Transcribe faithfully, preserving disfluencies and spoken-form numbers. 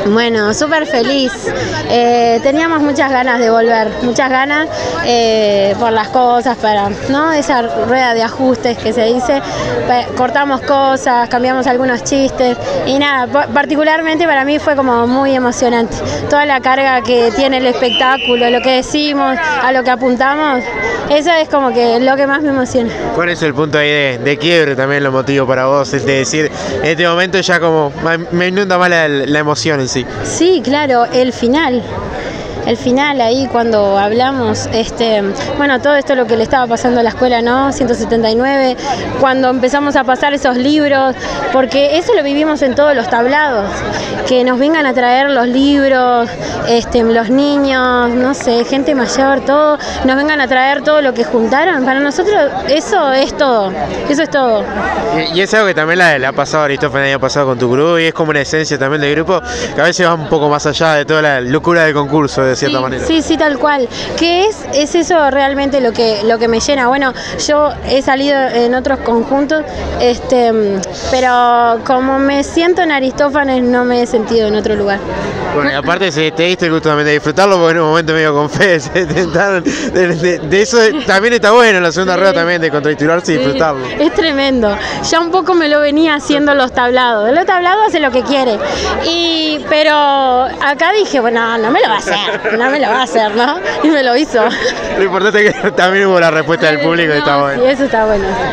Bueno, súper feliz. Eh, teníamos muchas ganas de volver, muchas ganas eh, por las cosas, para, ¿no? Esa rueda de ajustes que se dice, cortamos cosas, cambiamos algunos chistes y nada, particularmente para mí fue como muy emocionante. Toda la carga que tiene el espectáculo, lo que decimos, a lo que apuntamos, eso es como que lo que más me emociona. ¿Cuál es el punto ahí de, de quiebre también, lo motivo para vos? Es de decir, en este momento ya como me inunda más la, la emoción en sí. Sí, claro, el final. El final ahí cuando hablamos, este, bueno, todo esto lo que le estaba pasando a la escuela, ¿no? ciento setenta y nueve, cuando empezamos a pasar esos libros, porque eso lo vivimos en todos los tablados, que nos vengan a traer los libros, este, los niños, no sé, gente mayor, todo, nos vengan a traer todo lo que juntaron, para nosotros eso es todo, eso es todo. Y, y es algo que también le ha pasado a Aristófanes el año pasado con tu grupo, y es como una esencia también del grupo, que a veces va un poco más allá de toda la locura del concurso, de cierta sí, manera. Sí, sí, tal cual. ¿Qué es? Es eso realmente lo que, lo que me llena. Bueno, yo he salido en otros conjuntos, este, pero como me siento en Aristófanes no me he sentido en otro lugar. Bueno, y aparte te diste el gusto también de disfrutarlo, porque en un momento medio con fe se tentaron, de, de, de eso también está bueno, en la segunda sí. rueda también, de contradicturarse y sí. disfrutarlo. Es tremendo. Ya un poco me lo venía haciendo los tablados. Los tablados hace lo que quiere. Y, pero acá dije, bueno, no me lo va a hacer, no me lo va a hacer, ¿no? Y me lo hizo. Lo importante es que también hubo la respuesta del público y no, está bueno. Sí, eso está bueno.